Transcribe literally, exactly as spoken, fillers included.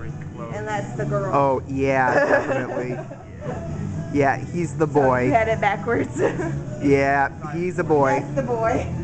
And that's the girl. Oh, yeah, definitely. Yeah, he's the So boy. you had it backwards. Yeah, he's a boy. That's the boy.